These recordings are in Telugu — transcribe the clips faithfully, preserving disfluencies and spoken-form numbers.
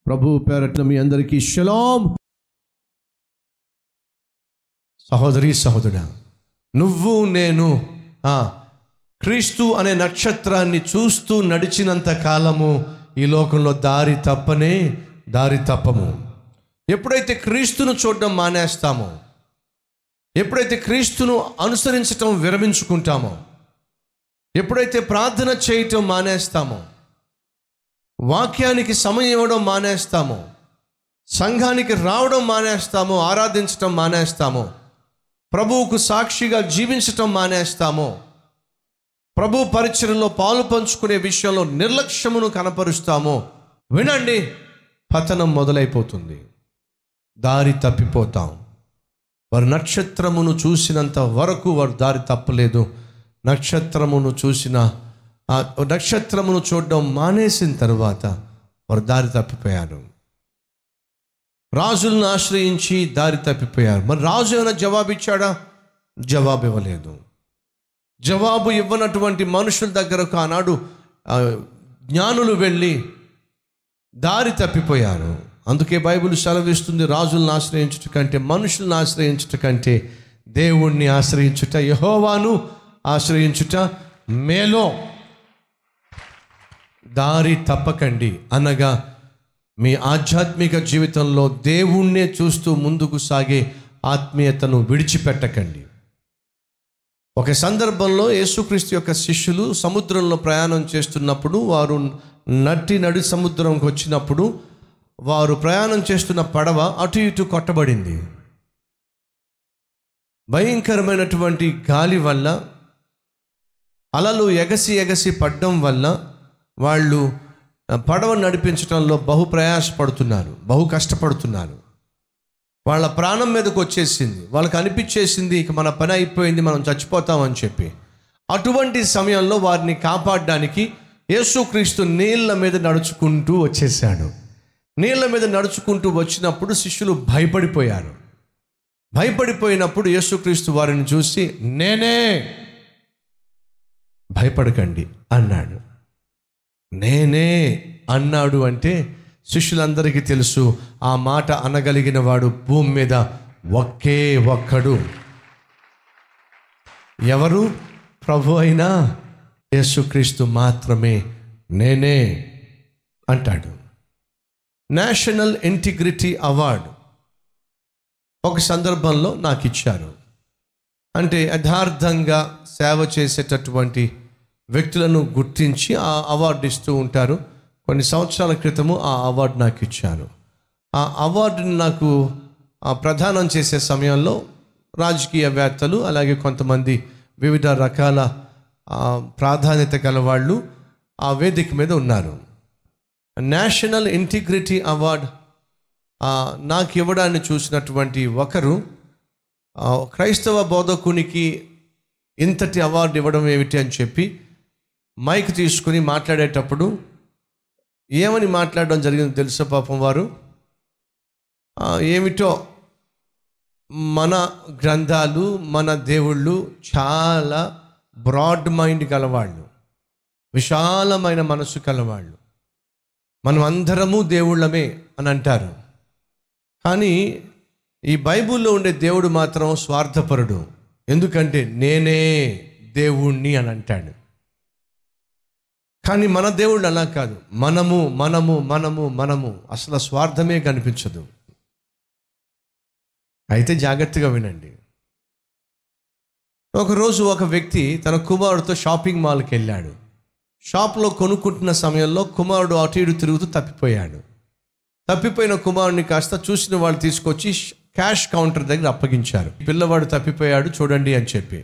ప్రభు పేరట మీ అందరికీ షలాం. సహోదరి సహోదరుడా, నువ్వు నేను ఆ క్రీస్తు అనే నక్షత్రాన్ని చూస్తూ నడిచినంత కాలము ఈ లోకంలో దారి తప్పనే దారి తప్పము. ఎప్పుడైతే క్రీస్తును చూడడం మానేస్తామో, ఎప్పుడైతే క్రీస్తును అనుసరించటం విరమించుకుంటామో, ఎప్పుడైతే ప్రార్థన చేయటం మానేస్తామో, వాక్యానికి సమయం ఇవ్వడం మానేస్తామో, సంఘానికి రావడం మానేస్తామో, ఆరాధించటం మానేస్తామో, ప్రభువుకు సాక్షిగా జీవించటం మానేస్తామో, ప్రభు పరిచర్యలో పాలు పంచుకునే విషయంలో నిర్లక్ష్యమును కనపరుస్తామో, వినండి, పతనం మొదలైపోతుంది. దారి తప్పిపోతాం. వారు నక్షత్రమును చూసినంత వరకు వారు దారి తప్పలేదు. నక్షత్రమును చూసిన ఆ నక్షత్రమును చూడడం మానేసిన తర్వాత వారు దారి తప్పిపోయారు. రాజులను ఆశ్రయించి దారి తప్పిపోయారు. మరి రాజు ఏమైనా జవాబు ఇచ్చాడా? జవాబు ఇవ్వలేదు. జవాబు ఇవ్వనటువంటి మనుషుల దగ్గరకు ఆనాడు జ్ఞానులు వెళ్ళి దారి తప్పిపోయారు. అందుకే బైబిల్ సెలవిస్తుంది, రాజులను ఆశ్రయించుట కంటే మనుషులను ఆశ్రయించుట కంటే దేవుణ్ణి ఆశ్రయించుట, యెహోవాను ఆశ్రయించుట మేలో. దారి తప్పకండి అనగా మీ ఆధ్యాత్మిక జీవితంలో దేవుణ్ణే చూస్తూ ముందుకు సాగే ఆత్మీయతను విడిచిపెట్టకండి. ఒక సందర్భంలో యేసుక్రీస్తు యొక్క శిష్యులు సముద్రంలో ప్రయాణం చేస్తున్నప్పుడు, వారు నటి నడి సముద్రంకి వచ్చినప్పుడు వారు ప్రయాణం చేస్తున్న పడవ అటు ఇటు కొట్టబడింది. భయంకరమైనటువంటి గాలి వల్ల, అలలు ఎగసి ఎగసి పడ్డం వల్ల వాళ్ళు పడవ నడిపించడంలో బహు ప్రయాసపడుతున్నారు, బహు కష్టపడుతున్నారు. వాళ్ళ ప్రాణం మీదకు వచ్చేసింది. వాళ్ళకి అనిపించేసింది ఇక మన పని అయిపోయింది, మనం చచ్చిపోతామని చెప్పి. అటువంటి సమయంలో వారిని కాపాడడానికి యేసుక్రీస్తు నీళ్ళ మీద నడుచుకుంటూ వచ్చేసాడు. నీళ్ళ మీద నడుచుకుంటూ వచ్చినప్పుడు శిష్యులు భయపడిపోయారు. భయపడిపోయినప్పుడు యేసుక్రీస్తు వారిని చూసి, నేనే, భయపడకండి అన్నాడు. నేనే అన్నాడు అంటే శిష్యులందరికీ తెలుసు, ఆ మాట అనగలిగిన వాడు భూమి మీద ఒకే ఒక్కడు. ఎవరు? ప్రభు అయినా యేసుక్రీస్తు మాత్రమే నేనే అంటాడు. నేషనల్ ఇంటిగ్రిటీ అవార్డు ఒక సందర్భంలో నాకు ఇచ్చారు. అంటే యథార్థంగా సేవ చేసేటటువంటి వ్యక్తులను గుర్తించి ఆ అవార్డు ఇస్తూ ఉంటారు. కొన్ని సంవత్సరాల క్రితము ఆ అవార్డు నాకు ఇచ్చారు. ఆ అవార్డుని నాకు ప్రదానం చేసే సమయంలో రాజకీయవేత్తలు, అలాగే కొంతమంది వివిధ రకాల ప్రాధాన్యత గల వాళ్ళు ఆ వేదిక మీద ఉన్నారు. నేషనల్ ఇంటిగ్రిటీ అవార్డు నాకు ఇవ్వడాన్ని చూసినటువంటి ఒకరు, క్రైస్తవ బోధకునికి ఇంతటి అవార్డు ఇవ్వడం ఏమిటి అని చెప్పి మైక్ తీసుకుని మాట్లాడేటప్పుడు ఏమని మాట్లాడడం జరిగిందో తెలుసా? పాపం వారు ఏమిటో, మన గ్రంథాలు, మన దేవుళ్ళు చాలా బ్రాడ్ మైండ్ గలవాళ్ళు, విశాలమైన మనసు కలవాళ్ళు, మనం అందరము దేవుళ్ళమే అని అంటారు. కానీ ఈ బైబిల్లో ఉండే దేవుడు మాత్రం స్వార్థపరుడు. ఎందుకంటే నేనే దేవుణ్ణి అని అంటాడు. కానీ మన దేవుడు అలా కాదు. మనము మనము మనము మనము అసలు స్వార్థమే కనిపించదు. అయితే జాగ్రత్తగా వినండి. ఒకరోజు ఒక వ్యక్తి తన కుమారుడితో షాపింగ్ మాల్కి వెళ్ళాడు. షాప్లో కొనుక్కుంటున్న సమయంలో కుమారుడు అటు ఇటు తిరుగుతూ తప్పిపోయాడు. తప్పిపోయిన కుమారుడిని కాస్త చూసిన వాళ్ళు తీసుకొచ్చి క్యాష్ కౌంటర్ దగ్గర అప్పగించారు. పిల్లవాడు తప్పిపోయాడు చూడండి అని చెప్పి.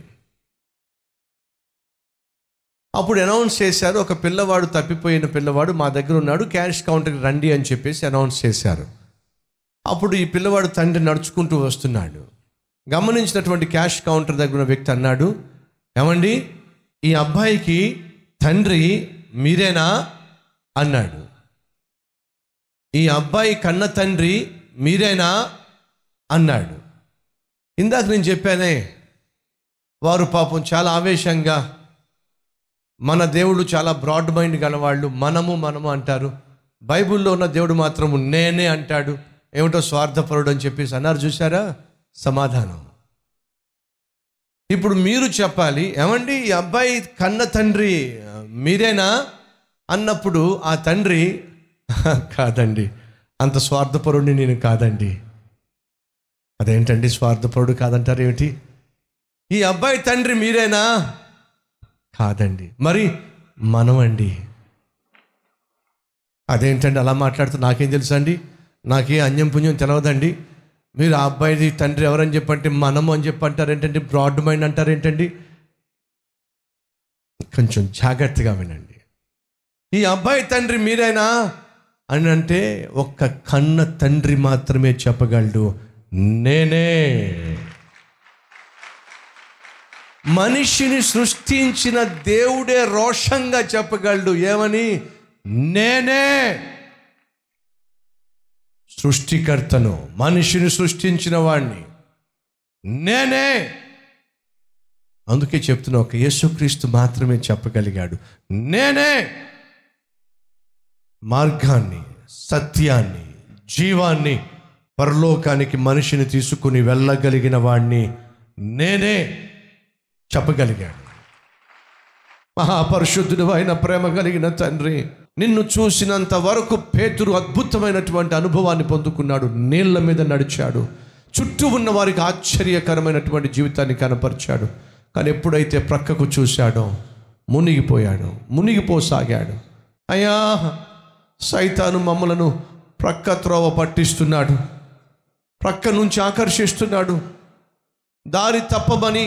అప్పుడు అనౌన్స్ చేశారు, ఒక పిల్లవాడు తప్పిపోయిన పిల్లవాడు మా దగ్గర ఉన్నాడు, క్యాష్ కౌంటర్కి రండి అని చెప్పేసి అనౌన్స్ చేశారు. అప్పుడు ఈ పిల్లవాడు తండ్రి నడుచుకుంటూ వస్తున్నాడు. గమనించినటువంటి క్యాష్ కౌంటర్ దగ్గర ఉన్న వ్యక్తి అన్నాడు, ఏమండి, ఈ అబ్బాయికి తండ్రి మీరేనా అన్నాడు. ఈ అబ్బాయి కన్న తండ్రి మీరేనా అన్నాడు. ఇందాక నేను చెప్పానే, వారు పాపం చాలా ఆవేశంగా, మన దేవుడు చాలా బ్రాడ్ మైండ్ గలవాళ్ళు, మనము మనము అంటారు. బైబిల్లో ఉన్న దేవుడు మాత్రము నేనే అంటాడు. ఏమిటో స్వార్థపరుడు అని చెప్పేసి అన్నారు. చూసారా సమాధానం. ఇప్పుడు మీరు చెప్పాలి, ఏమండి ఈ అబ్బాయి కన్న తండ్రి మీరేనా అన్నప్పుడు ఆ తండ్రి కాదండి, అంత స్వార్థపరుడిని నేను కాదండి. అదేంటండి స్వార్థపరుడు కాదంటారు ఏమిటి? ఈ అబ్బాయి తండ్రి మీరేనా? కాదండి. మరి మనమండి. అదేంటండి అలా మాట్లాడుతూ? నాకేం తెలుసు అండి, నాకే అన్యం పుణ్యం తెలవదండి. మీరు ఆ అబ్బాయి తండ్రి ఎవరని చెప్పంటే మనము అని చెప్పి అంటారు ఏంటండి? బ్రాడ్ మైండ్ అంటారు ఏంటండి? కొంచెం జాగ్రత్తగా వినండి. ఈ అబ్బాయి తండ్రి మీరేనా అని అంటే ఒక్క కన్న తండ్రి మాత్రమే చెప్పగలడు, నేనే. మనిషిని సృష్టించిన దేవుడే రోషంగా చెప్పగలడు, ఏమని? నేనే సృష్టికర్తను, మనిషిని సృష్టించిన వాడిని నేనే. అందుకే చెప్తున్నా, ఒక యేసుక్రీస్తు మాత్రమే చెప్పగలిగాడు, నేనే మార్గాన్ని, సత్యాన్ని, జీవాన్ని, పరలోకానికి మనిషిని తీసుకుని వెళ్ళగలిగిన వాడిని నేనే చెప్పగలిగాడు. మహాపరిశుద్ధుడు అయిన ప్రేమ కలిగిన తండ్రి, నిన్ను చూసినంత వరకు పేతురు అద్భుతమైనటువంటి అనుభవాన్ని పొందుకున్నాడు. నీళ్ల మీద నడిచాడు, చుట్టూ ఉన్న వారికి ఆశ్చర్యకరమైనటువంటి జీవితాన్ని కనపరిచాడు. కానీ ఎప్పుడైతే ప్రక్కకు చూశాడో మునిగిపోయాడు, మునిగిపోసాగాడు. అయ్యా, సైతాను మమ్మలను ప్రక్క త్రోవ పట్టిస్తున్నాడు, ప్రక్క నుంచి ఆకర్షిస్తున్నాడు, దారి తప్పమని,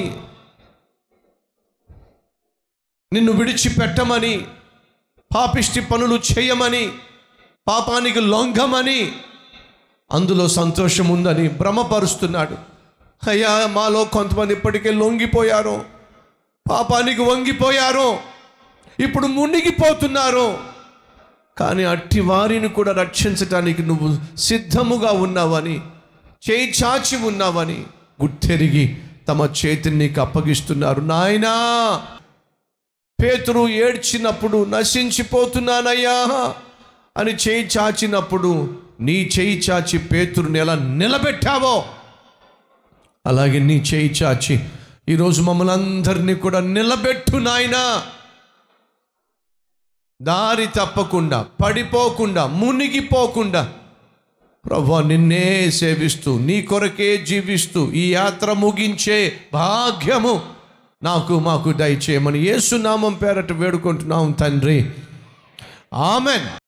నిన్ను విడిచిపెట్టమని, పాపిష్టి పనులు చేయమని, పాపానికి లొంగమని, అందులో సంతోషం ఉందని భ్రమపరుస్తున్నాడు. అయ్యా, మాలో కొంతమంది ఇప్పటికే లొంగిపోయారు, పాపానికి వంగిపోయారు, ఇప్పుడు మునిగిపోతున్నారు. కానీ అట్టి వారిని కూడా రక్షించటానికి నువ్వు సిద్ధముగా ఉన్నావని, చేయి చాచి ఉన్నావని గుర్తెరిగి తమ చేతిని నీకు అప్పగిస్తున్నారు. నాయనా, పేతురు ఏడ్చినప్పుడు నశించిపోతున్నానయ్యా అని చేయి చాచినప్పుడు, నీ చేయి చాచి పేతురుని ఎలా నిలబెట్టావో అలాగే నీ చేయి చాచి ఈరోజు మమ్మల్ని అందరినీ కూడా నిలబెట్టు నాయనా. దారి తప్పకుండా, పడిపోకుండా, మునిగిపోకుండా ప్రభువా నిన్నే సేవిస్తూ, నీ కొరకే జీవిస్తూ ఈ యాత్ర ముగించే భాగ్యము నాకు మాకు దయచేయమని యేసు నామం పేరట వేడుకుంటున్నాం తండ్రి. ఆమెన్.